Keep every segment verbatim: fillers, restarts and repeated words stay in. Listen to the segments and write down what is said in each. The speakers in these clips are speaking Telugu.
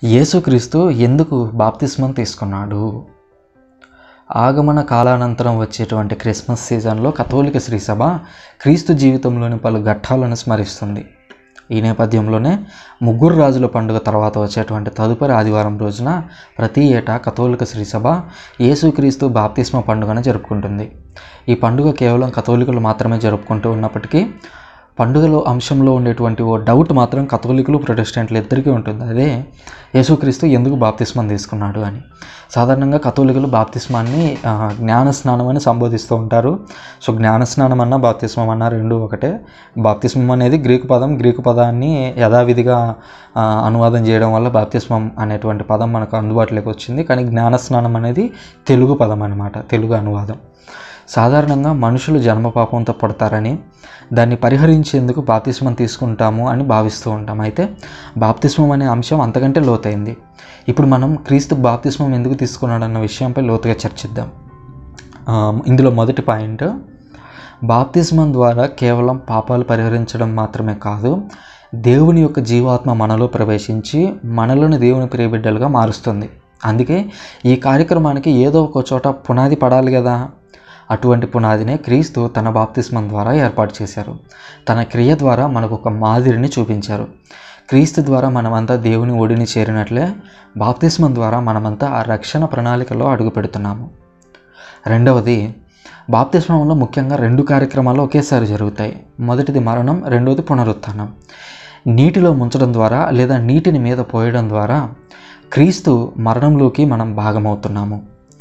యేసుక్రీస్తు ఎందుకు బాప్తిస్మం తీసుకున్నాడు? ఆగమన కాలానంతరం వచ్చేటువంటి క్రిస్మస్ సీజన్లో కథోలిక శ్రీసభ క్రీస్తు జీవితంలోని పలు ఘట్టాలను స్మరిస్తుంది. ఈ నేపథ్యంలోనే ముగ్గురు రాజుల పండుగ తర్వాత వచ్చేటువంటి తదుపరి ఆదివారం రోజున ప్రతి ఏటా కథోలిక శ్రీసభ యేసుక్రీస్తు బాప్తిస్మ పండుగను జరుపుకుంటుంది. ఈ పండుగ కేవలం కథోలికులు మాత్రమే జరుపుకుంటూ ఉన్నప్పటికీ పండుగలో అంశంలో ఉండేటువంటి ఓ డౌట్ మాత్రం కథోలికులు ప్రొటెస్టెంట్లు ఇద్దరికీ ఉంటుంది. అదే యేసుక్రీస్తు ఎందుకు బాప్తిస్మం తీసుకున్నాడు అని. సాధారణంగా కథోలికులు బాప్తిస్మాన్ని జ్ఞానస్నానం అని సంబోధిస్తూ ఉంటారు. సో జ్ఞానస్నానం అన్న బాప్తిస్మం అన్న రెండు ఒకటే. బాప్తిస్మం అనేది గ్రీకు పదం. గ్రీకు పదాన్ని యథావిధిగా అనువాదం చేయడం వల్ల బాప్తిస్మం అనేటువంటి పదం మనకు అందుబాటులోకి వచ్చింది. కానీ జ్ఞానస్నానం అనేది తెలుగు పదం అన్నమాట, తెలుగు అనువాదం. సాధారణంగా మనుషులు జన్మ పాపంతో పడతారని దాన్ని పరిహరించేందుకు బాప్తిస్మం తీసుకుంటాము అని భావిస్తూ ఉంటాం. అయితే బాప్తిస్మం అనే అంశం అంతకంటే లోతైంది. ఇప్పుడు మనం క్రీస్తు బాప్తిస్మం ఎందుకు తీసుకున్నాడన్న విషయంపై లోతుగా చర్చిద్దాం. ఇందులో మొదటి పాయింట్, బాప్తిస్మం ద్వారా కేవలం పాపాలు పరిహరించడం మాత్రమే కాదు, దేవుని యొక్క జీవాత్మ మనలో ప్రవేశించి మనలను దేవుని ప్రియబిడ్డలుగా మారుస్తుంది. అందుకే ఈ కార్యక్రమానికి ఏదో ఒక చోట పునాది పడాలి కదా. అటువంటి పునాదినే క్రీస్తు తన బాప్తిస్మం ద్వారా ఏర్పాటు చేశారు. తన క్రియ ద్వారా మనకు ఒక మాదిరిని చూపించారు. క్రీస్తు ద్వారా మనమంతా దేవుని ఒడిని చేరినట్లే బాప్తిస్మం ద్వారా మనమంతా ఆ రక్షణ ప్రణాళికలో అడుగు పెడుతున్నాము. రెండవది, బాప్తిస్మంలో ముఖ్యంగా రెండు కార్యక్రమాలు ఒకేసారి జరుగుతాయి. మొదటిది మరణం, రెండవది పునరుత్థానం. నీటిలో ముంచడం ద్వారా లేదా నీటిని మీద పోయడం ద్వారా క్రీస్తు మరణంలోకి మనం భాగమవుతున్నాము.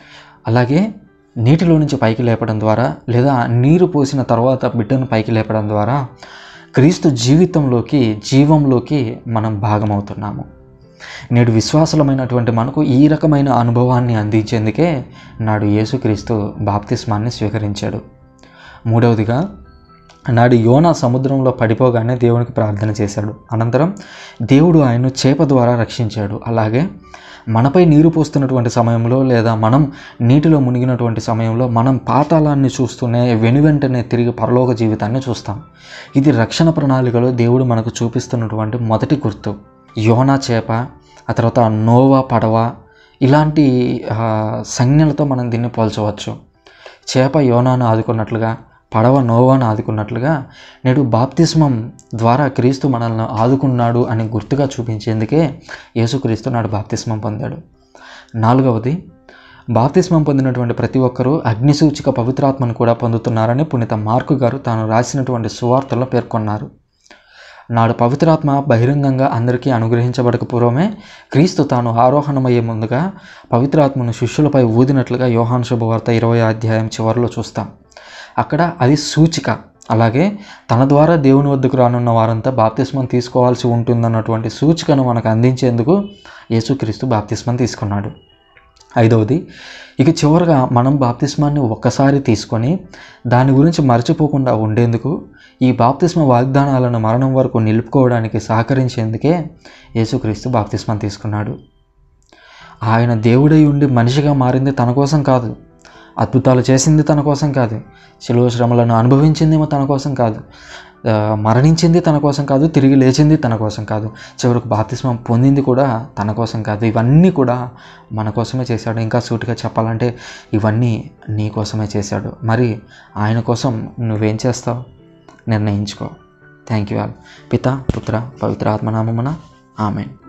అలాగే నీటిలో నుంచి పైకి లేపడం ద్వారా లేదా నీరు పోసిన తర్వాత బిడ్డను పైకి లేపడం ద్వారా క్రీస్తు జీవితంలోకి జీవంలోకి మనం భాగమవుతున్నాము. నేడు విశ్వాసులమైనటువంటి మనకు ఈ రకమైన అనుభవాన్ని అందించేందుకే నాడు యేసుక్రీస్తు బాప్తిస్మాన్ని స్వీకరించాడు. మూడవదిగా, నాడు యోనా సముద్రంలో పడిపోగానే దేవునికి ప్రార్థన చేశాడు. అనంతరం దేవుడు ఆయన్ను చేప ద్వారా రక్షించాడు. అలాగే మనపై నీరు పోస్తున్నటువంటి సమయంలో లేదా మనం నీటిలో మునిగినటువంటి సమయంలో మనం పాతాళాన్ని చూస్తూనే వెనువెంటనే తిరిగి పరలోక జీవితాన్ని చూస్తాం. ఇది రక్షణ ప్రణాళికలో దేవుడు మనకు చూపిస్తున్నటువంటి మొదటి గుర్తు. యోనా చేప, ఆ తర్వాత నోవా పడవ, ఇలాంటి సంజ్ఞలతో మనం దీన్ని పోల్చవచ్చు. చేప యోనాను ఆదుకున్నట్లుగా, పడవ నోవాను ఆదుకున్నట్లుగా నేడు బాప్తిస్మం ద్వారా క్రీస్తు మనల్ని ఆదుకున్నాడు అని గుర్తుగా చూపించేందుకే యేసుక్రీస్తు నాడు బాప్తిస్మం పొందాడు. నాలుగవది, బాప్తిస్మం పొందినటువంటి ప్రతి ఒక్కరూ అగ్నిసూచిక పవిత్రాత్మను కూడా పొందుతున్నారని పునీత మార్కు గారు తాను రాసినటువంటి సువార్తల్లో పేర్కొన్నారు. నాడు పవిత్రాత్మ బహిరంగంగా అందరికీ అనుగ్రహించబడక పూర్వమే క్రీస్తు తాను ఆరోహణమయ్యే ముందుగా పవిత్రాత్మను శిష్యులపై ఊదినట్లుగా యోహాను శుభవార్త ఇరవై అధ్యాయం చివరిలో చూస్తాం. అక్కడ అది సూచిక. అలాగే తన ద్వారా దేవుని వద్దకు రానున్న వారంతా బాప్తిస్మం తీసుకోవాల్సి ఉంటుందన్నటువంటి సూచికను మనకు అందించేందుకు యేసుక్రీస్తు బాప్తిస్మం తీసుకున్నాడు. ఐదవది, ఇక చివరిగా మనం బాప్తిస్మాన్ని ఒక్కసారి తీసుకొని దాని గురించి మర్చిపోకుండా ఉండేందుకు, ఈ బాప్తిస్మ వాగ్దానాలను మరణం వరకు నిలుపుకోవడానికి సహకరించేందుకే యేసుక్రీస్తు బాప్తిస్మం తీసుకున్నాడు. ఆయన దేవుడై ఉండి మనిషిగా మారింది తన కోసం కాదు, అద్భుతాలు చేసింది తన కోసం కాదు, శిలువ శ్రమలను అనుభవించిందేమో తన కోసం కాదు, మరణించింది తన కోసం కాదు, తిరిగి లేచింది తన కోసం కాదు, చివరికి బాప్తిస్మం పొందింది కూడా తన కోసం కాదు. ఇవన్నీ కూడా మన కోసమే చేశాడు. ఇంకా సూటిగా చెప్పాలంటే ఇవన్నీ నీ కోసమే చేశాడు. మరి ఆయన కోసం నువ్వేం చేస్తావు నిర్ణయించుకో. Thank you all. పిత, పుత్ర, పవిత్ర ఆత్మనామమున ఆమేన్.